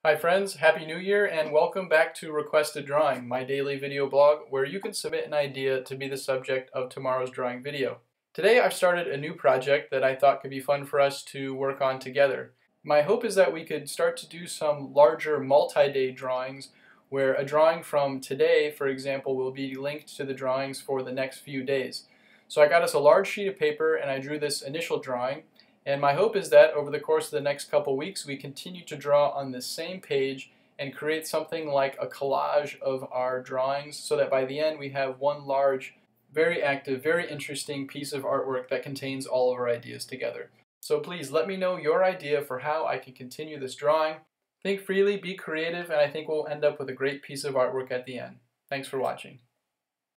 Hi friends, Happy New Year and welcome back to Requested Drawing, my daily video blog where you can submit an idea to be the subject of tomorrow's drawing video. Today I've started a new project that I thought could be fun for us to work on together. My hope is that we could start to do some larger multi-day drawings where a drawing from today, for example, will be linked to the drawings for the next few days. So I got us a large sheet of paper and I drew this initial drawing. And my hope is that over the course of the next couple weeks we continue to draw on this same page and create something like a collage of our drawings so that by the end we have one large, very active, very interesting piece of artwork that contains all of our ideas together. So please let me know your idea for how I can continue this drawing. Think freely, be creative, and I think we'll end up with a great piece of artwork at the end. Thanks for watching.